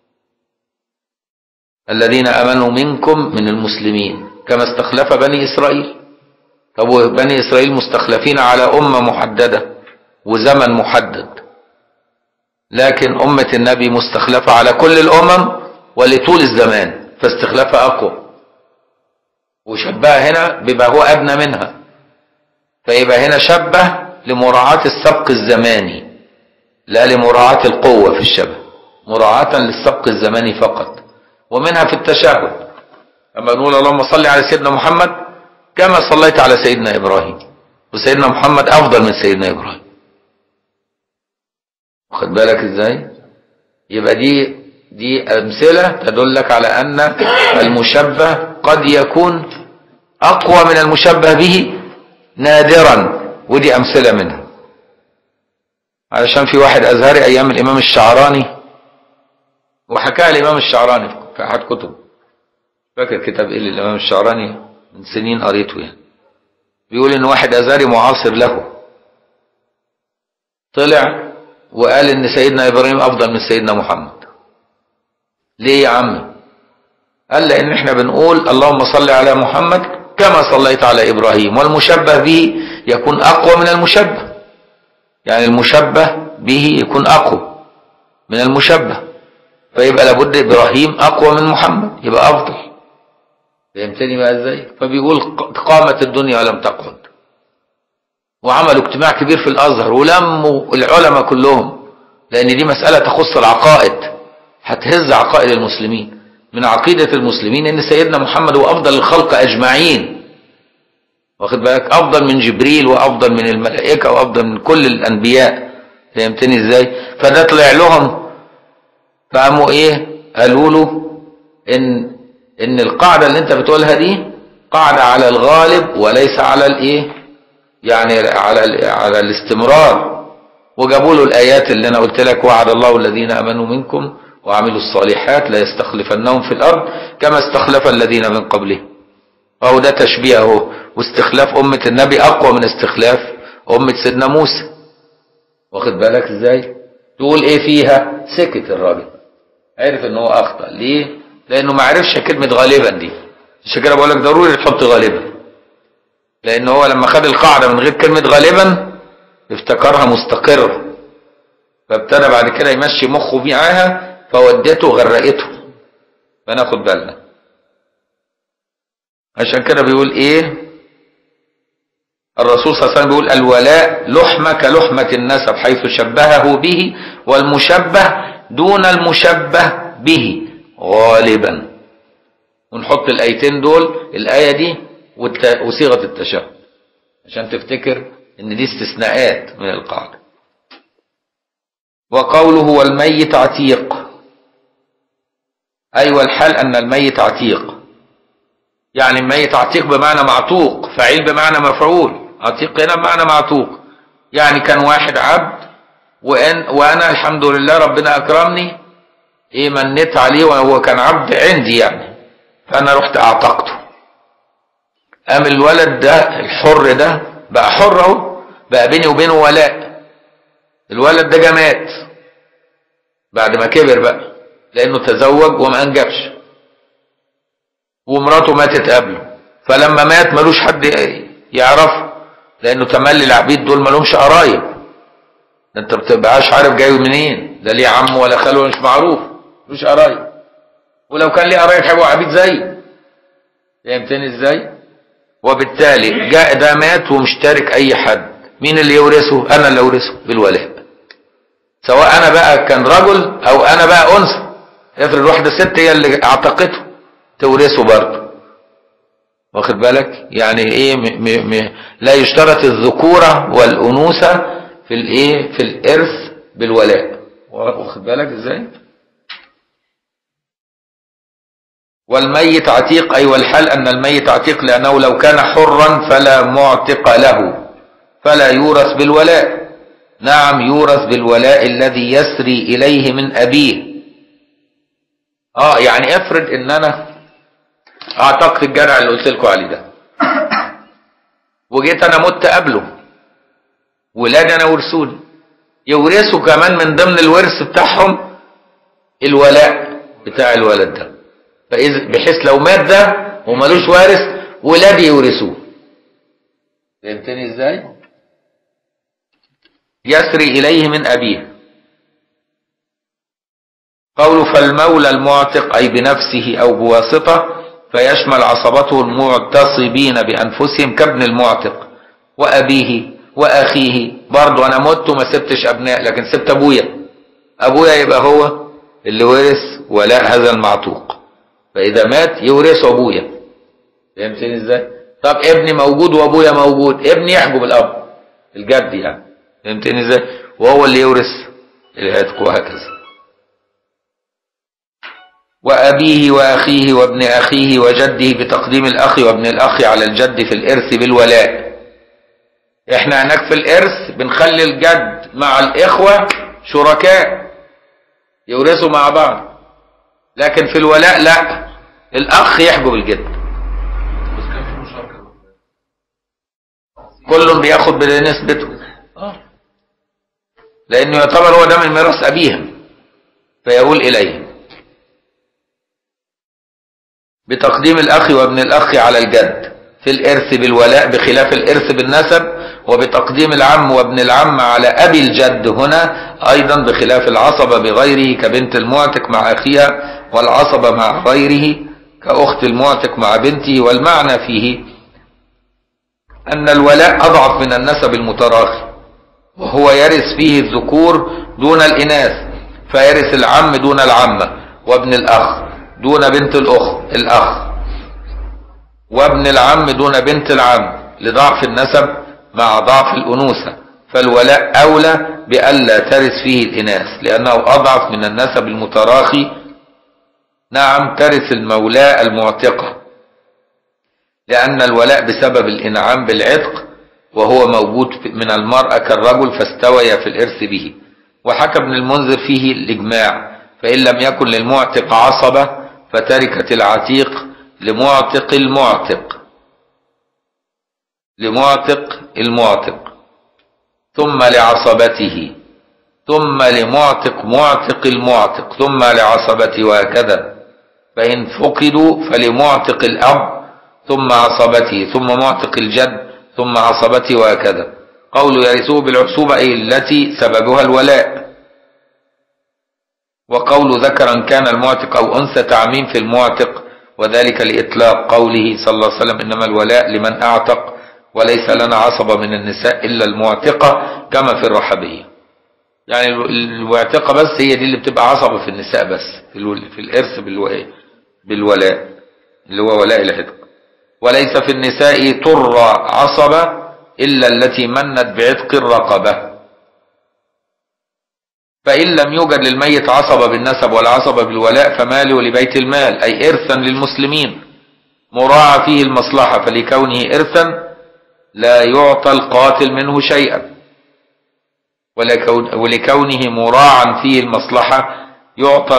Speaker 1: الذين آمنوا منكم من المسلمين كما استخلف بني إسرائيل. طب بني إسرائيل مستخلفين على أمة محددة وزمن محدد، لكن أمة النبي مستخلفة على كل الأمم ولطول الزمان فاستخلافها أقوى، وشبهها هنا بما هو أدنى منها، فيبقى هنا شبه لمراعاة السبق الزماني لا لمراعاة القوة في الشبه، مراعاة للسبق الزماني فقط. ومنها في التشهد أما نقول اللهم صل على سيدنا محمد كما صليت على سيدنا إبراهيم، وسيدنا محمد أفضل من سيدنا إبراهيم. واخد بالك إزاي؟ يبقى دي أمثلة تدلك على أن المشبه قد يكون أقوى من المشبه به نادرا، ودي أمثلة منها. علشان في واحد أزهري أيام الإمام الشعراني، وحكاها الإمام الشعراني في أحد كتب، فاكر كتاب إيه للإمام الشعراني من سنين قريته يعني، بيقول إن واحد أزهري معاصر له طلع وقال إن سيدنا إبراهيم أفضل من سيدنا محمد. ليه يا عمي؟ قال لأن إحنا بنقول اللهم صل على محمد كما صليت على إبراهيم، والمشبه به يكون أقوى من المشبه، يعني المشبه به يكون أقوى من المشبه، فيبقى لابد إبراهيم أقوى من محمد يبقى أفضل. فهمتني بقى إزاي؟ فبيقول قامت الدنيا ولم تقعد، وعملوا اجتماع كبير في الأزهر ولموا العلماء كلهم، لأن دي مسألة تخص العقائد، هتهز عقائد المسلمين. من عقيدة المسلمين إن سيدنا محمد هو أفضل الخلق أجمعين، واخد بالك، أفضل من جبريل وأفضل من الملائكة وأفضل من كل الأنبياء. فهمتني إزاي؟ فده طلع لهم فقاموا إيه؟ قالوا له إن القاعدة اللي أنت بتقولها دي قاعدة على الغالب وليس على الإيه؟ يعني على الاستمرار. وجابوا له الآيات اللي أنا قلت لك وعد الله الذين آمنوا منكم وعملوا الصالحات لا يستخلفنهم في الأرض كما استخلف الذين من قبلهم. أو ده تشبيه اهو، واستخلاف أمة النبي أقوى من استخلاف أمة سيدنا موسى. واخد بالك إزاي؟ تقول إيه فيها؟ سكت الراجل، عرف إن هو أخطأ. ليه؟ لأنه ما عرفش كلمة غالبا دي، عشان كده بقول لك ضروري تحط غالبا، لأن هو لما خد القاعدة من غير كلمة غالبا افتكرها مستقرة، فابتدى بعد كده يمشي مخه معاها فودته غرقته. فناخد بالنا. عشان كده بيقول ايه الرسول صلى الله عليه وسلم؟ بيقول الولاء لحمة كلحمة النسب حيث شبهه به، والمشبه دون المشبه به غالبا. ونحط الايتين دول، الايه دي وصيغه التشبه، عشان تفتكر ان دي استثناءات من القاعده. وقوله والميت عتيق، أي والحال أن الميت عتيق، يعني الميت عتيق بمعنى معتوق، فعيل بمعنى مفعول، عتيق هنا بمعنى معتوق. يعني كان واحد عبد وأنا الحمد لله ربنا أكرمني إيه منيت عليه وهو كان عبد عندي يعني، فأنا رحت أعتقته. قام الولد ده الحر ده بقى حر اهو، بقى بيني وبينه ولاء. الولد ده جماد بعد ما كبر بقى، لأنه تزوج وما أنجبش، ومراته ماتت قبله، فلما مات ملوش حد يعرفه، لأنه تملي العبيد دول ملهمش قرايب، انت بتبقاش عارف جاي منين، لا ليه عم ولا خاله مش معروف، ملوش قرايب، ولو كان ليه قرايب هيبقوا عبيد زي. فهمتني ازاي؟ وبالتالي جاء ده مات ومشترك أي حد، مين اللي يورثه؟ أنا اللي أورثه بالولاء، سواء أنا بقى كان رجل أو أنا بقى أنثى. افرض واحدة ست هي اللي اعتقته تورثه برضه، واخد بالك؟ يعني ايه لا يشترط الذكورة والأنوثة في الايه في الإرث بالولاء، واخد بالك ازاي؟ والميت عتيق أي والحال أن الميت عتيق، لأنه لو كان حرا فلا معتق له فلا يورث بالولاء. نعم يورث بالولاء الذي يسري إليه من أبيه. يعني افرض ان انا اعتقد الجرع اللي قلت لكم عليه ده، وجيت انا مت قبله، ولادي انا ورثوني، يورثوا كمان من ضمن الورث بتاعهم الولاء بتاع الولد ده، بحيث لو مات ده ومالوش وارث ولادي يورثوه. فهمتني ازاي؟ يسري اليه من ابيه. قوله فالمولى المعتق أي بنفسه أو بواسطة، فيشمل عصبته المعتصبين بأنفسهم كابن المعتق وأبيه وأخيه. برضو أنا مت وما سبتش أبناء لكن سبت أبويا يبقى هو اللي ورث ولاء هذا المعتوق، فإذا مات يورث أبويا. فهمتني إزاي؟ طب ابني موجود وأبويا موجود، ابني يحجب الأب الجد يعني. فهمتني إزاي؟ وهو اللي يورث العتق وهكذا. وأبيه وأخيه وابن أخيه وجده بتقديم الأخ وابن الأخ على الجد في الإرث بالولاء. احنا هناك في الإرث بنخلي الجد مع الإخوة شركاء يورثوا مع بعض، لكن في الولاء لا، الأخ يحجب الجد. بس كان في مشاركة، كل بياخد بنسبته، لأنه يعتبر هو ده من ميراث أبيهم فيقول إليهم. بتقديم الأخ وابن الأخ على الجد في الإرث بالولاء بخلاف الإرث بالنسب، وبتقديم العم وابن العم على أبي الجد هنا أيضا بخلاف العصبة بغيره كبنت المعتق مع أخيها، والعصبة مع غيره كأخت المعتق مع بنته. والمعنى فيه أن الولاء أضعف من النسب المتراخي، وهو يرث فيه الذكور دون الإناث، فيرث العم دون العمة، وابن الأخ دون بنت الأخ، وابن العم دون بنت العم لضعف النسب مع ضعف الأنوثة. فالولاء أولى بألا ترث فيه الإناث لأنه أضعف من النسب المتراخي. نعم ترث المولاة المعتقة، لأن الولاء بسبب الإنعام بالعتق وهو موجود من المرأة كالرجل فاستوي في الإرث به. وحكى ابن المنذر فيه الإجماع، فإن لم يكن للمعتق عصبة فتركة العتيق لمعتق المعتق ثم لعصبته ثم لمعتق المعتق ثم لعصبته وهكذا. فإن فقدوا فلمعتق الأب ثم عصبته ثم معتق الجد ثم عصبته وهكذا. قول يرثوه بالعصوبة أي التي سببها الولاء. وقول ذكرا كان المعتق أو أنثى تعميم في المعتق، وذلك لإطلاق قوله صلى الله عليه وسلم إنما الولاء لمن أعتق وليس لنا عصبة من النساء إلا المعتقة كما في الرحبية. يعني المعتقة بس هي دي اللي بتبقى عصبة في النساء بس في الإرث بالولاء اللي هو ولاء العتق. وليس في النساء طر عصبة إلا التي منت بعتق الرقبة. فإن لم يوجد للميت عصبة بالنسب ولا عصبة بالولاء فماله لبيت المال أي إرثا للمسلمين مراعى فيه المصلحة، فلكونه إرثا لا يعطى القاتل منه شيئا، ولكونه مراعا فيه المصلحة يعطى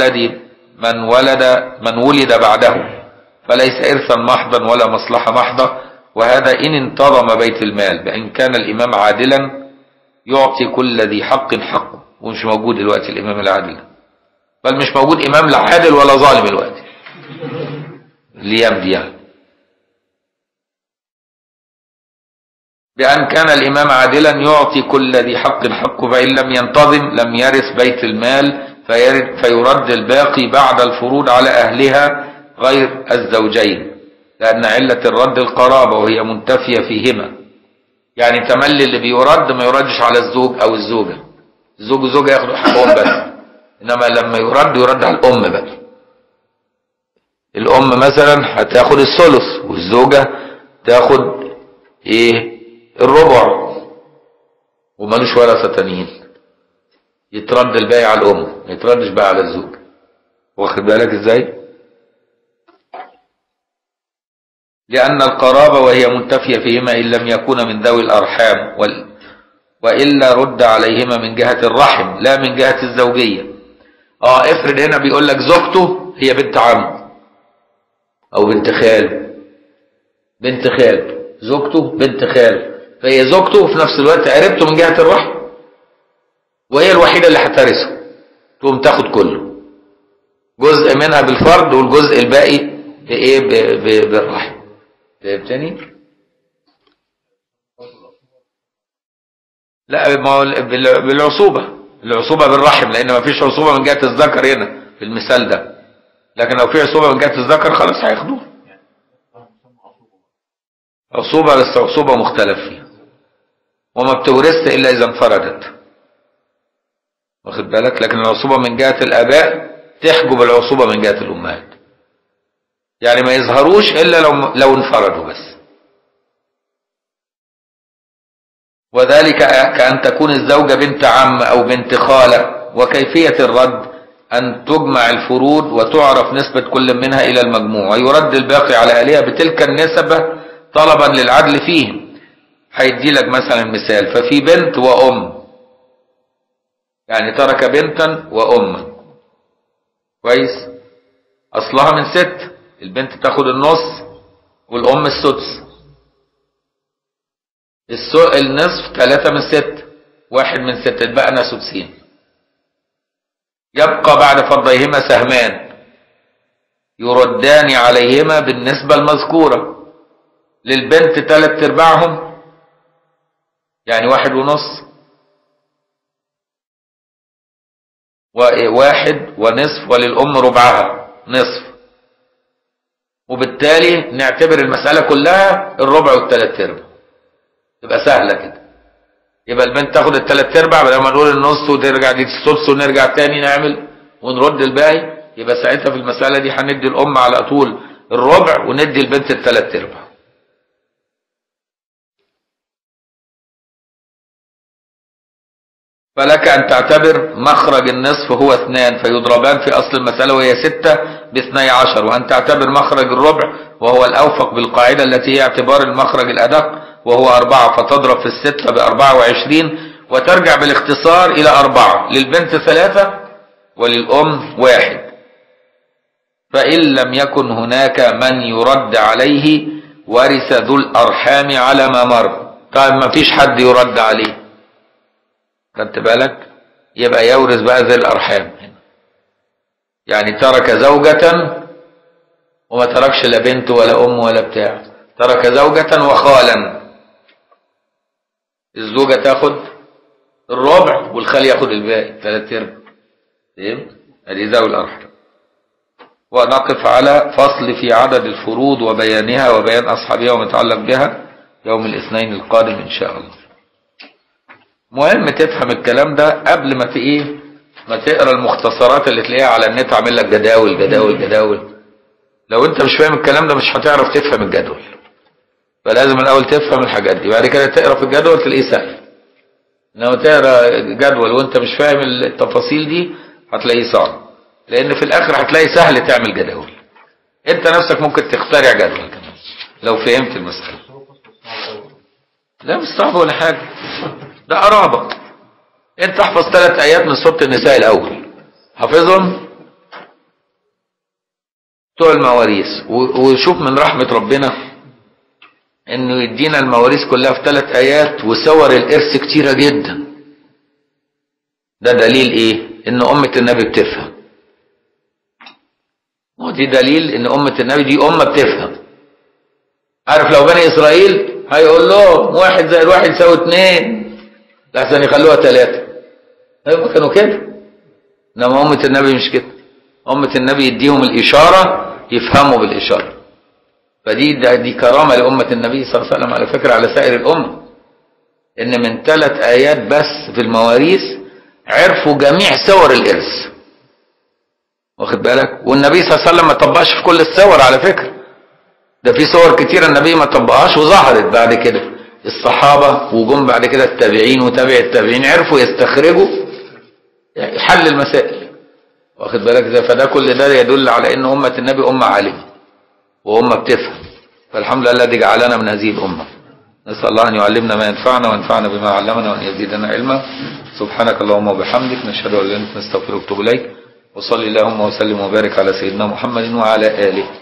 Speaker 1: من ولد بعده، فليس إرثا محضا ولا مصلحة محضة. وهذا إن انتظم بيت المال بأن كان الإمام عادلا يعطي كل ذي حق حقه، ومش موجود دلوقتي الإمام العادل، بل مش موجود إمام لا عادل ولا ظالم دلوقتي الأيام دي يعني. بأن كان الإمام عادلا يعطي كل ذي حق حقه، فإن لم ينتظم لم يرث بيت المال فيرد الباقي بعد الفروض على أهلها غير الزوجين، لأن علة الرد القرابة وهي منتفية فيهما. يعني تملي اللي بيرد ما يردش على الزوج أو الزوجة، الزوج والزوجة ياخدوا حقهم بس، إنما لما يرد على الأم بقى. الأم مثلا هتاخد الثلث والزوجة تاخد الربع، ومالوش ورثة تانيين، يترد الباقي على الأم ما يتردش بقى على الزوج. واخد بالك ازاي؟ لأن القرابة وهي منتفية فيهما إن لم يكون من ذوي الأرحام وإلا رد عليهما من جهة الرحم لا من جهة الزوجية. افرض هنا بيقول لك زوجته هي بنت عم أو بنت خال، زوجته بنت خال، فهي زوجته وفي نفس الوقت قريبته من جهة الرحم، وهي الوحيدة اللي هترثه، تقوم تاخد كله، جزء منها بالفرض والجزء الباقي بالرحم. فهمتني؟ لا، ما هو بالعصوبة العصوبة بالرحم، لأن ما فيش عصوبة من جهة الذكر هنا في المثال ده، لكن لو في عصوبة من جهة الذكر خلاص هياخدوه. عصوبة بس عصوبة مختلف فيها، وما بتورث إلا إذا انفردت، واخد بالك؟ لكن العصوبة من جهة الآباء تحجب العصوبة من جهة الأمهات، يعني ما يظهروش إلا لو انفردوا بس. وذلك كأن تكون الزوجة بنت عم أو بنت خالة. وكيفية الرد أن تجمع الفروض وتعرف نسبة كل منها إلى المجموع، ويرد الباقي على أهلها بتلك النسبة طلبا للعدل فيهم. هيدي لك مثلا مثال: ففي بنت وأم، يعني ترك بنتا وأما، كويس؟ أصلها من 6، البنت تاخد النص والأم السدس. النصف 3 من 6، 1 من 6، اتبقنا سدسين. يبقى بعد فرضيهما سهمان يردان عليهما بالنسبة المذكورة. للبنت 3/4، يعني 1 ونص، 1 ونصف، وللأم ربعها نصف. وبالتالي نعتبر المسألة كلها الربع وال3/4، تبقى سهلة كده. يبقى البنت تاخد ال3/4 بدل ما نقول النص وترجع دي السدس ونرجع تاني نعمل ونرد الباقي. يبقى ساعتها في المسألة دي هندي الأم على طول الربع وندي البنت ال3/4. فلك أن تعتبر مخرج النصف هو 2 فيضربان في أصل المسألة وهي 6 ب12، وأن تعتبر مخرج الربع وهو الأوفق بالقاعدة التي هي اعتبار المخرج الأدق وهو 4 فتضرب في 6 ب24، وترجع بالاختصار إلى 4، للبنت 3 وللأم 1. فإن لم يكن هناك من يرد عليه ورث ذو الأرحام على ما مر. طيب ما فيش حد يرد عليه، خدت بالك؟ يبقى يورث بقى ذي الأرحام هنا، يعني ترك زوجة وما تركش لا بنت ولا أم ولا بتاع، ترك زوجة وخالا. الزوجة تاخد الربع والخال ياخد الباقي 3/4. فهمت؟ ادي ذوي الأرحام. ونقف على فصل في عدد الفروض وبيانها وبيان أصحابها وما يتعلق بها يوم الاثنين القادم إن شاء الله. مهم تفهم الكلام ده قبل ما ما تقرا المختصرات اللي تلاقيها على النت عامل لك جداول جداول جداول. لو انت مش فاهم الكلام ده مش هتعرف تفهم الجدول، فلازم الاول تفهم الحاجات دي، بعد كده تقرا في الجدول تلاقيه سهل. لما تقرا جدول وانت مش فاهم التفاصيل دي هتلاقيه صعب، لان في الاخر هتلاقي سهل تعمل جداول. انت نفسك ممكن تخترع جدول كمان لو فهمت المسألة. لا مش صعب ولا حاجة، ده قرابة. انت احفظ 3 آيات من سورة النساء الأول، حافظهم بتوع المواريث، وشوف من رحمة ربنا انه يدينا المواريث كلها في 3 آيات وصور الإرث كتيرة جدا. ده دليل ايه؟ ان أمة النبي بتفهم، ودي دليل ان أمة النبي دي أمة بتفهم. عارف لو بني إسرائيل هيقول لهم 1 زائد 1 يساوي 2 لحسن يخلوها 3، هم كانوا كده. انما أمة النبي مش كده، أمة النبي يديهم الإشارة يفهموا بالإشارة. دي كرامة لأمة النبي صلى الله عليه وسلم على فكرة على سائر الأمة، إن من 3 آيات بس في المواريث عرفوا جميع صور الإرث، واخد بالك؟ والنبي صلى الله عليه وسلم ما طبقش في كل الصور على فكرة، ده في صور كتيرة النبي ما طبقهاش وظهرت بعد كده. الصحابة وجم بعد كده التابعين وتابع التابعين عرفوا يستخرجوا حل المسائل، واخد بالك؟ ده فده كل ده يدل على ان أمة النبي أمة عالمة وأمة بتفهم. فالحمد لله الذي جعلنا من هذه الأمة. نسأل الله أن يعلمنا ما ينفعنا وينفعنا بما علمنا وأن يزيدنا علما. سبحانك اللهم وبحمدك نشهد أن لا إله إلا أنت نستغفرك ونتوب إليك. وصلي اللهم وسلم وبارك على سيدنا محمد وعلى آله